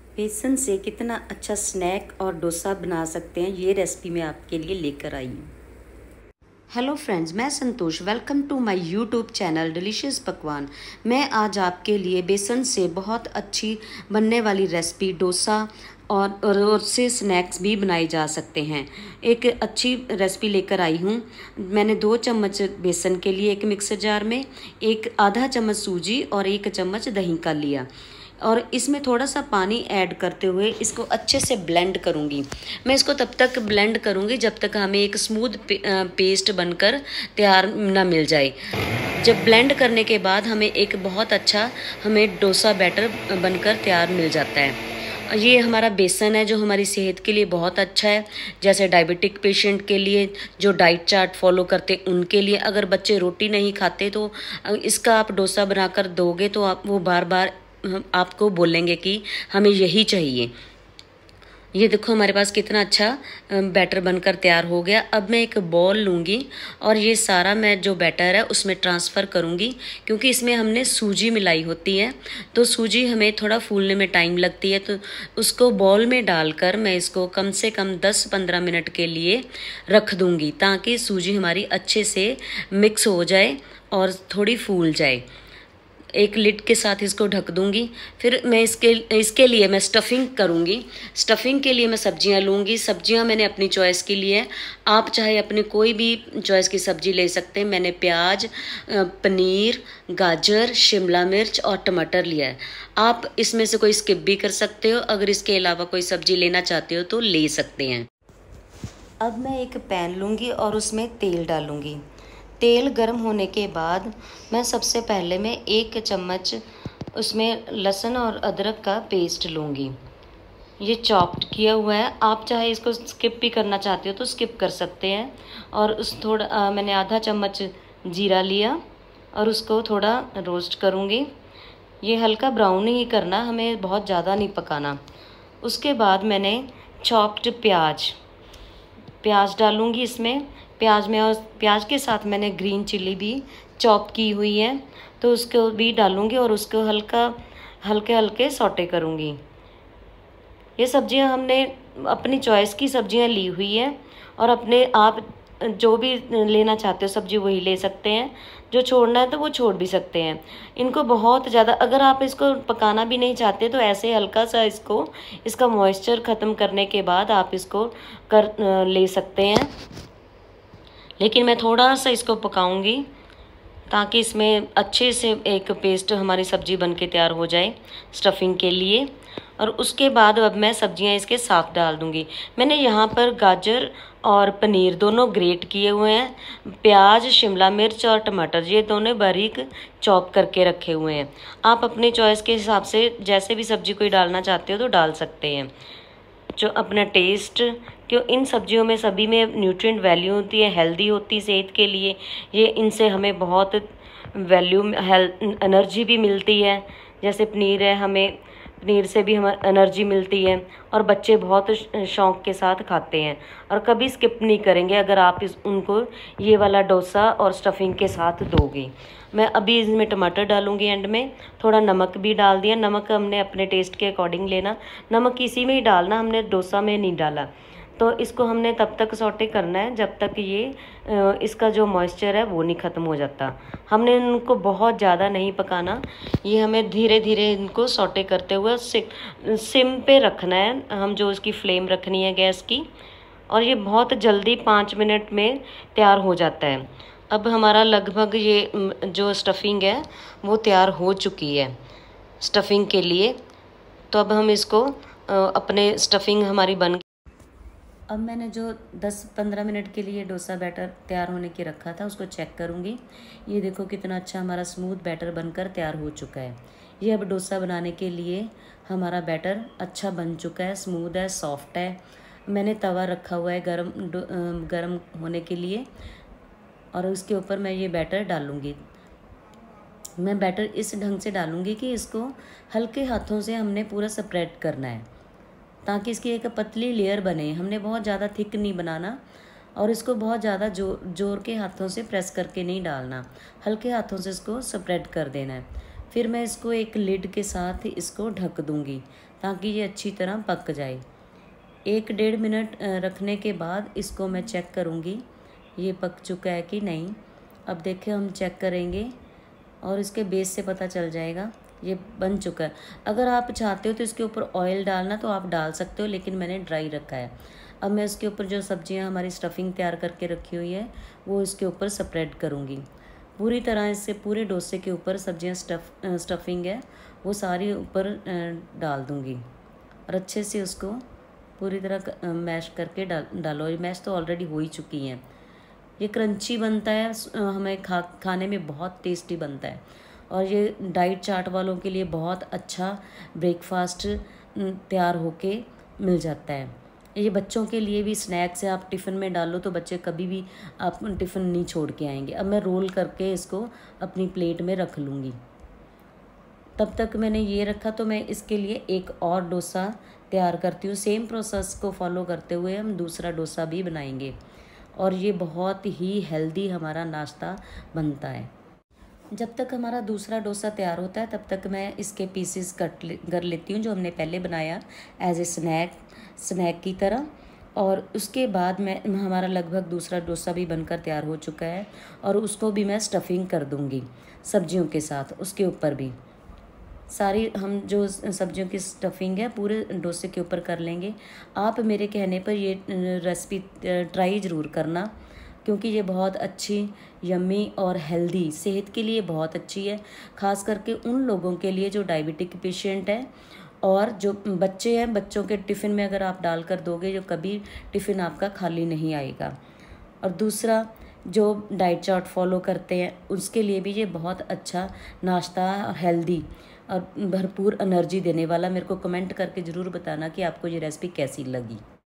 बेसन से कितना अच्छा स्नैक और डोसा बना सकते हैं, ये रेसिपी मैं आपके लिए लेकर आई हूँ। हेलो फ्रेंड्स, मैं Santosh. Welcome to my YouTube channel delicious पकवान। मैं आज आपके लिए बेसन से बहुत अच्छी बनने वाली रेसिपी डोसा और उससे स्नैक्स भी बनाए जा सकते हैं, एक अच्छी रेसिपी लेकर आई हूँ। मैंने 2 चम्मच बेसन के लिए एक मिक्सर जार में एक आधा चम्मच सूजी और 1 चम्मच दही का लिया और इसमें थोड़ा सा पानी ऐड करते हुए इसको अच्छे से ब्लेंड करूँगी। मैं इसको तब तक ब्लेंड करूँगी जब तक हमें एक स्मूथ पेस्ट बनकर तैयार ना मिल जाए। जब ब्लेंड करने के बाद हमें एक बहुत अच्छा डोसा बैटर बनकर तैयार मिल जाता है। ये हमारा बेसन है जो हमारी सेहत के लिए बहुत अच्छा है, जैसे डायबिटिक पेशेंट के लिए, जो डाइट चार्ट फॉलो करते उनके लिए। अगर बच्चे रोटी नहीं खाते तो इसका आप डोसा बनाकर दोगे तो आप वो बार बार आपको बोलेंगे कि हमें यही चाहिए। ये देखो हमारे पास कितना अच्छा बैटर बनकर तैयार हो गया। अब मैं एक बॉल लूँगी और ये सारा मैं जो बैटर है उसमें ट्रांसफ़र करूँगी, क्योंकि इसमें हमने सूजी मिलाई होती है तो सूजी हमें थोड़ा फूलने में टाइम लगती है। तो उसको बॉल में डालकर मैं इसको कम से कम 10-15 मिनट के लिए रख दूँगी, ताकि सूजी हमारी अच्छे से मिक्स हो जाए और थोड़ी फूल जाए। एक लिड के साथ इसको ढक दूंगी। फिर मैं इसके लिए मैं स्टफिंग करूंगी। स्टफिंग के लिए मैं सब्जियां लूँगी। सब्जियां मैंने अपनी चॉइस की ली है, आप चाहे अपने कोई भी चॉइस की सब्जी ले सकते हैं। मैंने प्याज, पनीर, गाजर, शिमला मिर्च और टमाटर लिया है। आप इसमें से कोई स्किप भी कर सकते हो। अगर इसके अलावा कोई सब्जी लेना चाहते हो तो ले सकते हैं। अब मैं एक पैन लूँगी और उसमें तेल डालूँगी। तेल गर्म होने के बाद मैं सबसे पहले 1 चम्मच उसमें लहसुन और अदरक का पेस्ट लूँगी। ये चॉप्ड किया हुआ है। आप चाहे इसको स्किप भी करना चाहते हो तो स्किप कर सकते हैं। और मैंने आधा चम्मच जीरा लिया और उसको थोड़ा रोस्ट करूँगी। ये हल्का ब्राउन ही करना, हमें बहुत ज़्यादा नहीं पकाना। उसके बाद मैंने चॉप्ड प्याज डालूँगी इसमें। प्याज में और प्याज के साथ मैंने ग्रीन चिली भी चॉप की हुई है तो उसको भी डालूँगी और उसको हल्के हल्के सौटे करूँगी। ये सब्जियां हमने अपनी चॉइस की सब्जियां ली हुई है और अपने आप जो भी लेना चाहते हो सब्जी वही ले सकते हैं। जो छोड़ना है तो वो छोड़ भी सकते हैं। इनको बहुत ज़्यादा अगर आप इसको पकाना भी नहीं चाहते तो ऐसे हल्का सा इसका मॉइस्चर ख़त्म करने के बाद आप इसको ले सकते हैं। लेकिन मैं थोड़ा सा इसको पकाऊंगी ताकि इसमें अच्छे से एक पेस्ट हमारी सब्जी बन के तैयार हो जाए स्टफिंग के लिए। और उसके बाद अब मैं सब्जियां इसके साथ डाल दूंगी। मैंने यहाँ पर गाजर और पनीर दोनों ग्रेट किए हुए हैं। प्याज, शिमला मिर्च और टमाटर ये दोनों बारीक चॉप करके रखे हुए हैं। आप अपने चॉइस के हिसाब से जैसे भी सब्जी कोई डालना चाहते हो तो डाल सकते हैं, जो अपना टेस्ट। क्यों इन सब्जियों में सभी में न्यूट्रिएंट वैल्यू होती है, हेल्दी होती है सेहत के लिए। ये इनसे हमें बहुत वैल्यू एनर्जी भी मिलती है। जैसे पनीर है, हमें पनीर से भी हमें एनर्जी मिलती है और बच्चे बहुत शौक़ के साथ खाते हैं और कभी स्किप नहीं करेंगे अगर आप उनको ये वाला डोसा और स्टफिंग के साथ दोगे। मैं अभी इसमें टमाटर डालूंगी एंड में। थोड़ा नमक भी डाल दिया। नमक हमने अपने टेस्ट के अकॉर्डिंग लेना। नमक इसी में ही डालना, हमने डोसा में नहीं डाला। तो इसको हमने तब तक सौटे करना है जब तक इसका जो मॉइस्चर है वो नहीं ख़त्म हो जाता। हमने इनको बहुत ज़्यादा नहीं पकाना। ये हमें धीरे धीरे इनको सौटे करते हुए सिम पे रखना है, हम जो इसकी फ्लेम रखनी है गैस की। और ये बहुत जल्दी 5 मिनट में तैयार हो जाता है। अब हमारा लगभग ये जो स्टफिंग है वो तैयार हो चुकी है स्टफिंग के लिए। तो अब हम इसको अपने स्टफिंग हमारी बन। अब मैंने जो 10-15 मिनट के लिए डोसा बैटर तैयार होने के रखा था उसको चेक करूँगी। ये देखो कितना अच्छा हमारा स्मूथ बैटर बनकर तैयार हो चुका है। ये अब डोसा बनाने के लिए हमारा बैटर अच्छा बन चुका है, स्मूथ है, सॉफ्ट है। मैंने तवा रखा हुआ है गरम होने के लिए और उसके ऊपर मैं ये बैटर डालूँगी। मैं बैटर इस ढंग से डालूँगी कि इसको हल्के हाथों से हमने पूरा स्प्रेड करना है ताकि इसकी एक पतली लेयर बने। हमने बहुत ज़्यादा थिक नहीं बनाना और इसको बहुत ज़्यादा जोर के हाथों से प्रेस करके नहीं डालना, हल्के हाथों से इसको स्प्रेड कर देना है। फिर मैं इसको एक लिड के साथ इसको ढक दूँगी ताकि ये अच्छी तरह पक जाए। 1-1.5 मिनट रखने के बाद इसको मैं चेक करूँगी ये पक चुका है कि नहीं। अब देखिए हम चेक करेंगे और इसके बेस से पता चल जाएगा ये बन चुका है। अगर आप चाहते हो तो इसके ऊपर ऑयल डालना तो आप डाल सकते हो, लेकिन मैंने ड्राई रखा है। अब मैं इसके ऊपर जो सब्जियां हमारी स्टफिंग तैयार करके रखी हुई है वो इसके ऊपर स्प्रेड करूँगी। पूरी तरह इससे पूरे डोसे के ऊपर सब्जियां स्टफिंग है वो सारी ऊपर डाल दूँगी और अच्छे से उसको पूरी तरह मैश करके डालो। ये मैश तो ऑलरेडी हो ही चुकी हैं। ये क्रंची बनता है, हमें खाने में बहुत टेस्टी बनता है और ये डाइट चार्ट वालों के लिए बहुत अच्छा ब्रेकफास्ट तैयार होके मिल जाता है। ये बच्चों के लिए भी स्नैक्स है, आप टिफ़िन में डालो तो बच्चे कभी भी आप टिफ़िन नहीं छोड़ के आएंगे। अब मैं रोल करके इसको अपनी प्लेट में रख लूँगी। तब तक मैंने ये रखा तो मैं इसके लिए एक और डोसा तैयार करती हूँ। सेम प्रोसेस को फॉलो करते हुए हम दूसरा डोसा भी बनाएंगे और ये बहुत ही हेल्दी हमारा नाश्ता बनता है। जब तक हमारा दूसरा डोसा तैयार होता है तब तक मैं इसके पीसेस कट कर लेती हूँ जो हमने पहले बनाया एज ए स्नैक की तरह। और उसके बाद मैं हमारा लगभग दूसरा डोसा भी बनकर तैयार हो चुका है और उसको भी मैं स्टफिंग कर दूँगी सब्जियों के साथ। उसके ऊपर भी सारी हम जो सब्जियों की स्टफिंग है पूरे डोसे के ऊपर कर लेंगे। आप मेरे कहने पर ये रेसिपी ट्राई ज़रूर करना, क्योंकि ये बहुत अच्छी, यम्मी और हेल्दी, सेहत के लिए बहुत अच्छी है। ख़ास करके उन लोगों के लिए जो डायबिटिक पेशेंट है और जो बच्चे हैं, बच्चों के टिफ़िन में अगर आप डाल कर दोगे जो कभी टिफ़िन आपका खाली नहीं आएगा। और दूसरा जो डाइट चार्ट फॉलो करते हैं उसके लिए भी ये बहुत अच्छा नाश्ता, हेल्दी और भरपूर एनर्जी देने वाला। मेरे को कमेंट करके ज़रूर बताना कि आपको ये रेसिपी कैसी लगी।